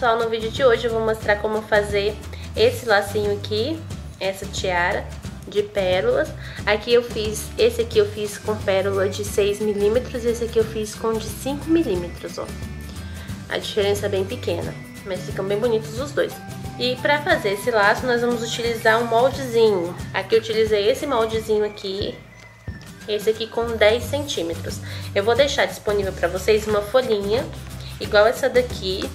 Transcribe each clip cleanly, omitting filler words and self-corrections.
pessoal, no vídeo de hoje eu vou mostrar como fazer esse lacinho aqui, essa tiara de pérolas. Esse aqui eu fiz com pérola de 6 milímetros e esse aqui eu fiz com de 5 milímetros, ó. A diferença é bem pequena, mas ficam bem bonitos os dois. E para fazer esse laço nós vamos utilizar um moldezinho. Aqui eu utilizei esse moldezinho aqui, esse aqui com 10 centímetros. Eu vou deixar disponível para vocês uma folhinha igual essa daqui.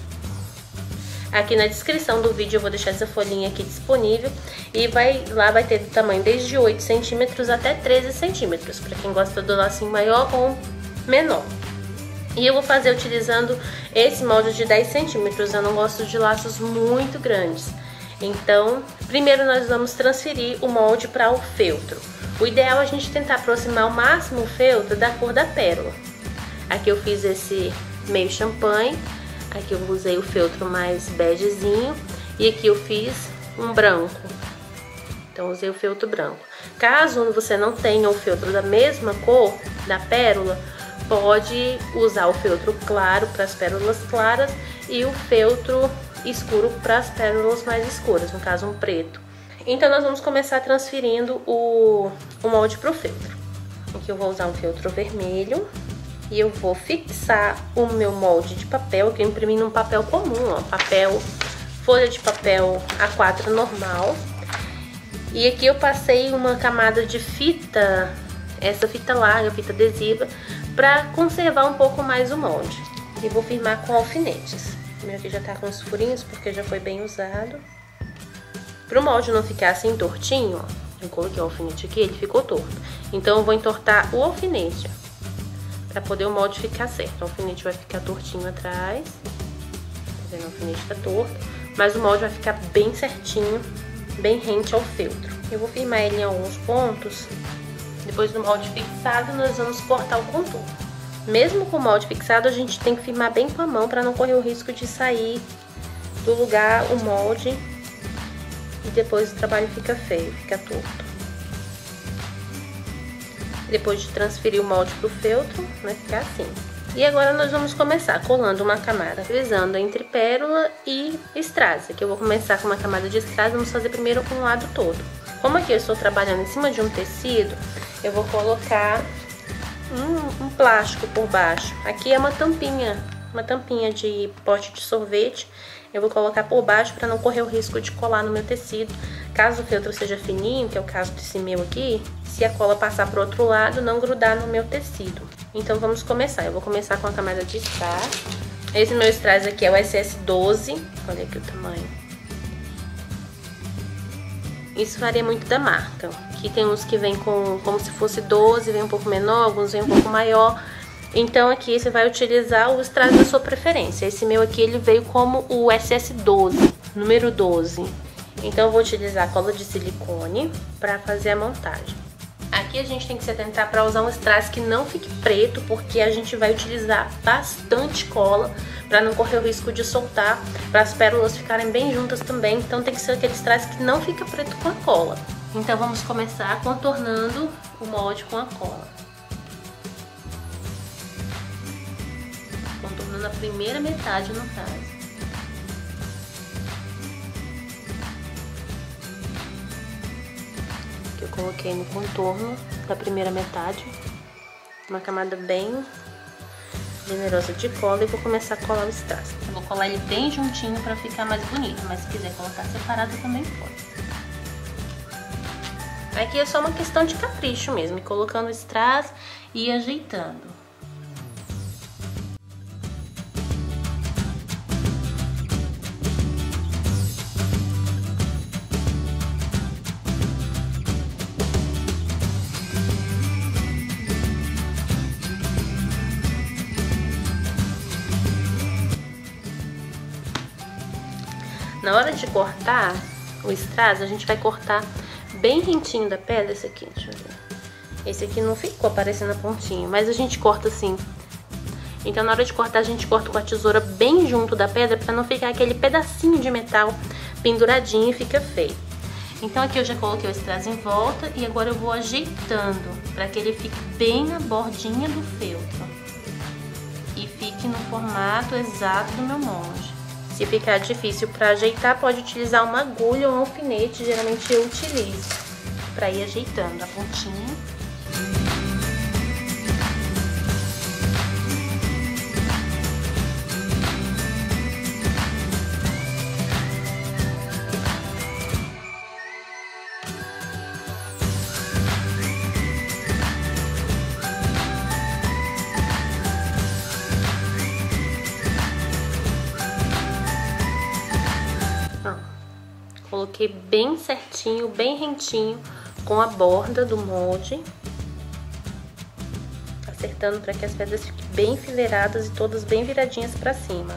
Aqui na descrição do vídeo eu vou deixar essa folhinha aqui disponível. E lá vai ter do tamanho desde 8 centímetros até 13 centímetros, para quem gosta do lacinho maior ou menor. E eu vou fazer utilizando esse molde de 10 centímetros, eu não gosto de laços muito grandes. Então, primeiro nós vamos transferir o molde para o feltro. O ideal é a gente tentar aproximar ao máximo o feltro da cor da pérola. Aqui eu fiz esse meio champanhe, aqui eu usei o feltro mais begezinho e aqui eu fiz um branco. Então usei o feltro branco. Caso você não tenha o feltro da mesma cor da pérola, pode usar o feltro claro para as pérolas claras e o feltro escuro para as pérolas mais escuras, no caso um preto. Então nós vamos começar transferindo o molde para o feltro. Aqui eu vou usar um feltro vermelho e eu vou fixar o meu molde de papel, que eu imprimi num papel comum, ó, folha de papel A4 normal. E aqui eu passei uma camada de fita, essa fita larga, fita adesiva, para conservar um pouco mais o molde. E vou firmar com alfinetes. O meu aqui já tá com os furinhos porque já foi bem usado. Para o molde não ficar assim tortinho, ó, eu coloquei o alfinete aqui, ele ficou torto. Então eu vou entortar o alfinete, para poder o molde ficar certo. O alfinete vai ficar tortinho atrás. Tá vendo? O alfinete tá torto, mas o molde vai ficar bem certinho, bem rente ao feltro. Eu vou firmar ele em alguns pontos. Depois do molde fixado, nós vamos cortar o contorno. Mesmo com o molde fixado, a gente tem que firmar bem com a mão para não correr o risco de sair do lugar o molde e depois o trabalho fica feio, fica torto. Depois de transferir o molde para o feltro, vai ficar assim. E agora nós vamos começar colando uma camada, frisando entre pérola e strass. Aqui eu vou começar com uma camada de strass, vamos fazer primeiro um lado todo. Como aqui eu estou trabalhando em cima de um tecido, eu vou colocar um plástico por baixo. Aqui é uma tampinha de pote de sorvete. Eu vou colocar por baixo para não correr o risco de colar no meu tecido. Caso o feltro seja fininho, que é o caso desse meu aqui, se a cola passar para o outro lado, não grudar no meu tecido. Então vamos começar. Eu vou começar com a camada de strass. Esse meu strass aqui é o SS12. Olha aqui o tamanho. Isso varia muito da marca. Aqui tem uns que vem como se fosse 12, vem um pouco menor, alguns vem um pouco maior. Então aqui você vai utilizar o strass da sua preferência. Esse meu aqui ele veio como o SS12, número 12. Então eu vou utilizar cola de silicone para fazer a montagem. Aqui a gente tem que se atentar para usar um strass que não fique preto, porque a gente vai utilizar bastante cola para não correr o risco de soltar, para as pérolas ficarem bem juntas também. Então tem que ser aquele strass que não fica preto com a cola. Então vamos começar contornando o molde com a cola. Contornando a primeira metade no caso. Eu coloquei no contorno da primeira metade uma camada bem generosa de cola e vou começar a colar o strass. Eu vou colar ele bem juntinho para ficar mais bonito, mas se quiser colocar separado também pode. Aqui é só uma questão de capricho mesmo, colocando o strass e ajeitando. Na hora de cortar o strass, a gente vai cortar bem rentinho da pedra. Esse aqui, deixa eu ver. Esse aqui não ficou aparecendo a pontinha, mas a gente corta assim. Então na hora de cortar, a gente corta com a tesoura bem junto da pedra pra não ficar aquele pedacinho de metal penduradinho e fica feio. Então aqui eu já coloquei o strass em volta e agora eu vou ajeitando pra que ele fique bem na bordinha do feltro e fique no formato exato do meu molde. Se ficar difícil para ajeitar, pode utilizar uma agulha ou um alfinete, geralmente eu utilizo, para ir ajeitando a pontinha. Coloquei bem certinho, bem rentinho com a borda do molde, acertando para que as pedras fiquem bem enfileiradas e todas bem viradinhas para cima.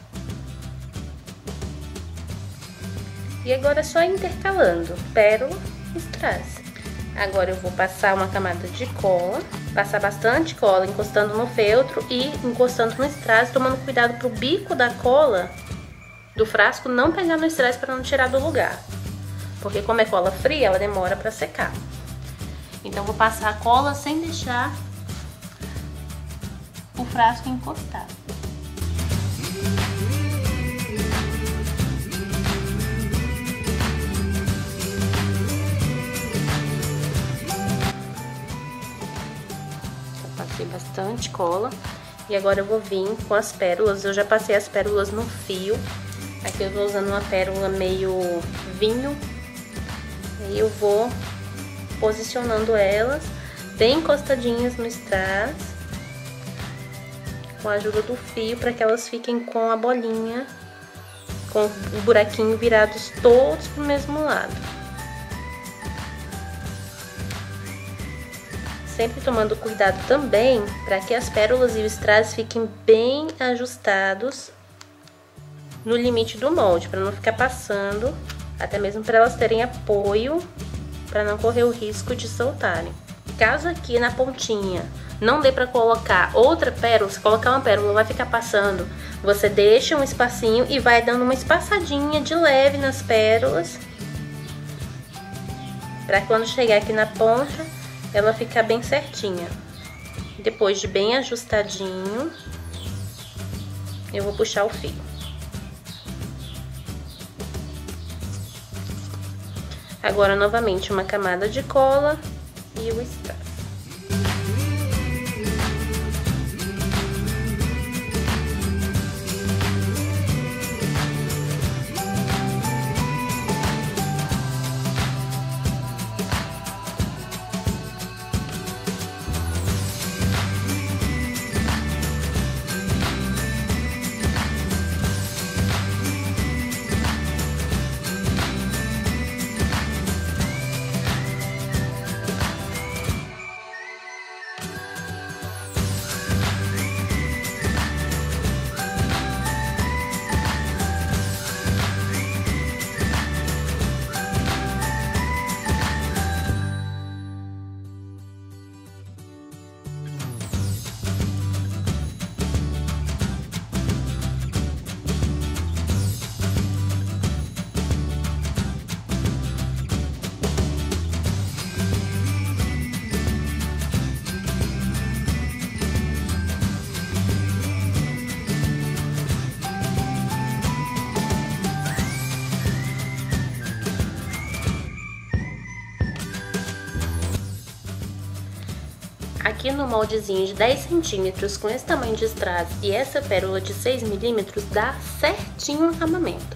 E agora é só ir intercalando pérola e strass. Agora eu vou passar uma camada de cola, passar bastante cola, encostando no feltro e encostando no strass, tomando cuidado pro bico da cola do frasco não pegar no strass para não tirar do lugar, porque como é cola fria, ela demora para secar. Então vou passar a cola sem deixar o frasco encostar. Eu passei bastante cola e agora eu vou vir com as pérolas. Eu já passei as pérolas no fio. Aqui eu tô usando uma pérola meio vinho. E eu vou posicionando elas bem encostadinhas no strass, com a ajuda do fio, para que elas fiquem com a bolinha, com o buraquinho virados todos pro mesmo lado. Sempre tomando cuidado também para que as pérolas e o strass fiquem bem ajustados no limite do molde, para não ficar passando, até mesmo para elas terem apoio, para não correr o risco de soltarem. Caso aqui na pontinha não dê para colocar outra pérola, se colocar uma pérola vai ficar passando, você deixa um espacinho e vai dando uma espaçadinha de leve nas pérolas, para quando chegar aqui na ponta, ela ficar bem certinha. Depois de bem ajustadinho, eu vou puxar o fio. Agora, novamente, uma camada de cola e o strass. Aqui no moldezinho de 10 centímetros, com esse tamanho de strass e essa pérola de 6 milímetros, dá certinho o acabamento.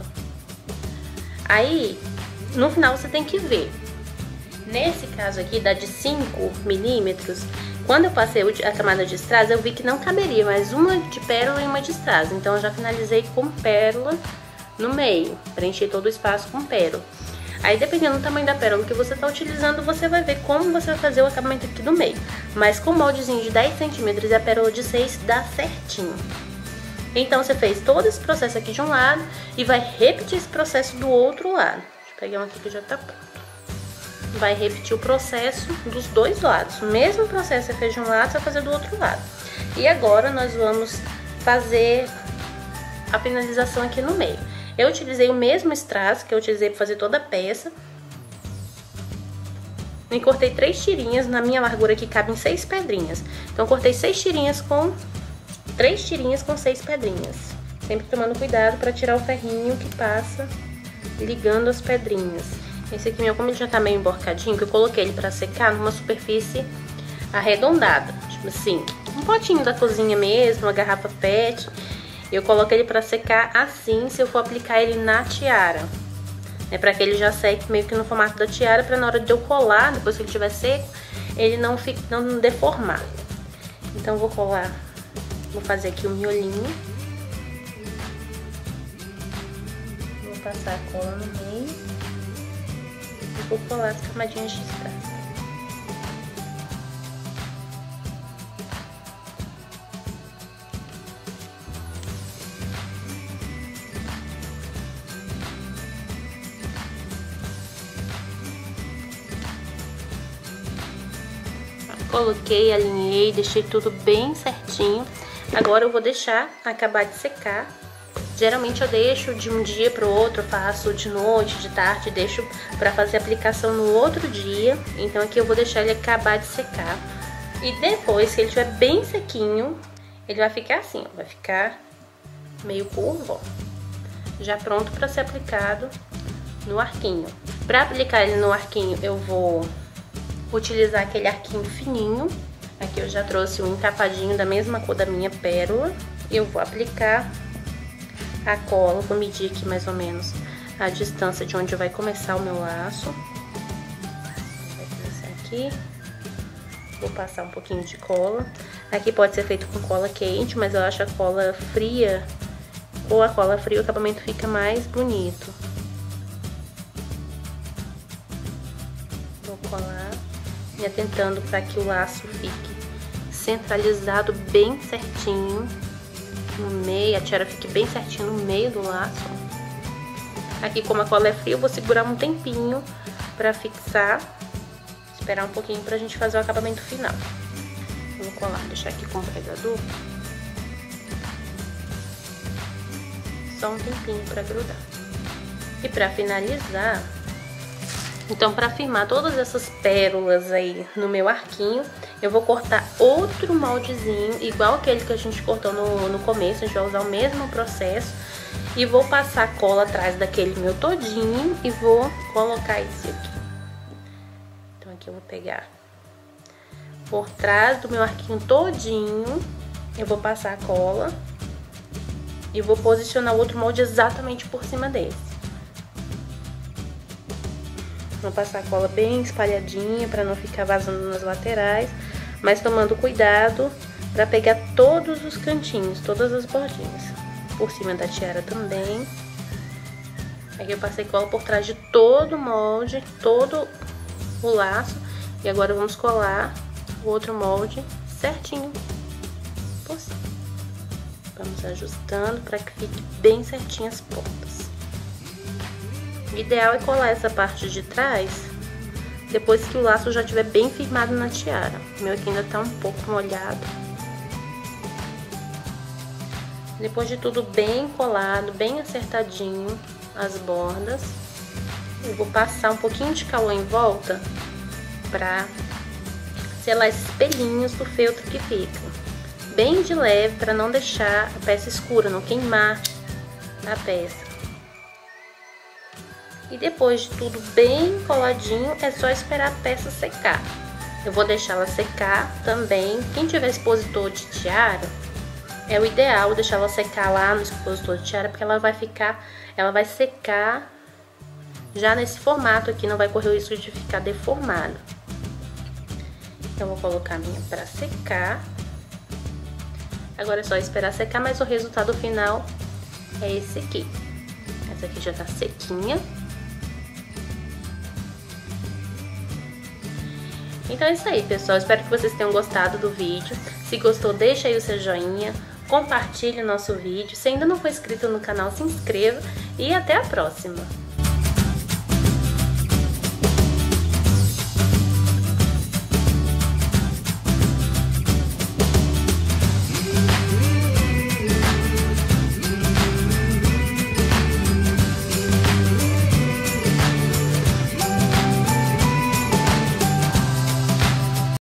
Aí, no final você tem que ver. Nesse caso aqui, dá de 5 milímetros. Quando eu passei a camada de strass, eu vi que não caberia mais uma de pérola e uma de strass. Então, eu já finalizei com pérola no meio, preenchi todo o espaço com pérola. Aí, dependendo do tamanho da pérola que você tá utilizando, você vai ver como você vai fazer o acabamento aqui do meio. Mas com o moldezinho de 10 centímetros e a pérola de 6, dá certinho. Então, você fez todo esse processo aqui de um lado e vai repetir esse processo do outro lado. Deixa eu pegar um aqui que já tá pronto. Vai repetir o processo dos dois lados. O mesmo processo que você fez de um lado, você vai fazer do outro lado. E agora, nós vamos fazer a finalização aqui no meio. Eu utilizei o mesmo strass que eu utilizei para fazer toda a peça. E cortei 3 tirinhas, na minha largura aqui cabem 6 pedrinhas. Então, eu cortei 6 tirinhas com 3 tirinhas com 6 pedrinhas. Sempre tomando cuidado para tirar o ferrinho que passa ligando as pedrinhas. Esse aqui meu, como ele já tá meio emborcadinho, que eu coloquei ele pra secar numa superfície arredondada, tipo assim, um potinho da cozinha mesmo, uma garrafa PET. Eu coloco ele pra secar assim, se eu for aplicar ele na tiara. É pra que ele já seque meio que no formato da tiara, pra na hora de eu colar, depois que ele estiver seco, ele não deformar. Então vou colar, vou fazer aqui o miolinho. Vou passar a cola no meio e vou colar as camadinhas de casca. Coloquei, alinhei, deixei tudo bem certinho. Agora eu vou deixar acabar de secar. Geralmente eu deixo de um dia para o outro, faço de noite, de tarde, deixo para fazer a aplicação no outro dia. Então aqui eu vou deixar ele acabar de secar. E depois que ele estiver bem sequinho, ele vai ficar assim, ó, vai ficar meio curvo, ó, já pronto para ser aplicado no arquinho. Para aplicar ele no arquinho, eu vou utilizar aquele arquinho fininho. Aqui eu já trouxe um encapadinho da mesma cor da minha pérola. Eu vou aplicar a cola, vou medir aqui mais ou menos a distância de onde vai começar o meu laço. Vai começar aqui. Vou passar um pouquinho de cola. Aqui pode ser feito com cola quente, mas eu acho a cola fria, ou a cola fria, o acabamento fica mais bonito. Vou colar e atentando para que o laço fique centralizado bem certinho no meio, a tiara fique bem certinho no meio do laço. Aqui, como a cola é fria, eu vou segurar um tempinho para fixar, esperar um pouquinho pra gente fazer o acabamento final. Vou colar, deixar aqui com o pregador só um tempinho para grudar. E para finalizar, então, para firmar todas essas pérolas aí no meu arquinho, eu vou cortar outro moldezinho, igual aquele que a gente cortou no começo. A gente vai usar o mesmo processo. E vou passar cola atrás daquele meu todinho e vou colocar esse aqui. Então, aqui eu vou pegar por trás do meu arquinho todinho, eu vou passar a cola e vou posicionar o outro molde exatamente por cima desse. Vou passar a cola bem espalhadinha para não ficar vazando nas laterais, mas tomando cuidado para pegar todos os cantinhos, todas as bordinhas. Por cima da tiara também. Aqui eu passei cola por trás de todo o molde, todo o laço. E agora vamos colar o outro molde certinho por cima. Vamos ajustando para que fique bem certinho as pontas. O ideal é colar essa parte de trás depois que o laço já estiver bem firmado na tiara. O meu aqui ainda tá um pouco molhado. Depois de tudo bem colado, bem acertadinho as bordas, eu vou passar um pouquinho de calor em volta pra selar esses pelinhos do feltro que ficam. Bem de leve, pra não deixar a peça escura, não queimar a peça. E depois de tudo bem coladinho, é só esperar a peça secar. Eu vou deixar ela secar também. Quem tiver expositor de tiara, é o ideal deixar ela secar lá no expositor de tiara, porque ela vai secar já nesse formato aqui, não vai correr o risco de ficar deformada. Então, vou colocar a minha pra secar. Agora é só esperar secar, mas o resultado final é esse aqui. Essa aqui já tá sequinha. Então é isso aí, pessoal. Espero que vocês tenham gostado do vídeo. Se gostou, deixa aí o seu joinha, compartilhe o nosso vídeo. Se ainda não for inscrito no canal, se inscreva e até a próxima!